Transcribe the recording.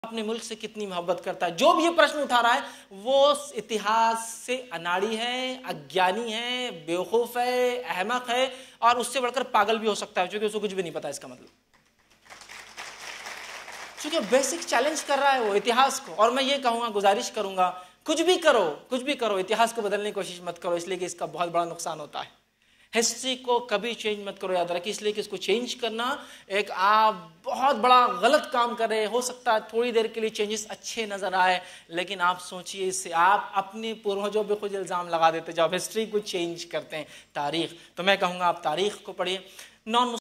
अपने मुल्क से कितनी मोहब्बत करता है। जो भी ये प्रश्न उठा रहा है वो इतिहास से अनाड़ी है, अज्ञानी है, बेवकूफ है, अहमक है और उससे बढ़कर पागल भी हो सकता है, क्योंकि उसको कुछ भी नहीं पता इसका मतलब, क्योंकि बेसिक चैलेंज कर रहा है वो इतिहास को। और मैं ये कहूँगा, गुजारिश करूँगा, कुछ भी करो, इतिहास को बदलने की कोशिश मत करो, इसलिए कि इसका बहुत बड़ा नुकसान होता है। हिस्ट्री को कभी चेंज मत करो, याद रखिए, इसलिए कि इसको चेंज करना एक आप बहुत बड़ा गलत काम कर रहे। हो सकता है थोड़ी देर के लिए चेंजेस अच्छे नजर आए, लेकिन आप सोचिए इससे आप अपने पूर्वजों पे खुद इल्ज़ाम लगा देते जब हिस्ट्री को चेंज करते हैं, तारीख। तो मैं कहूँगा आप तारीख को पढ़िए। नॉन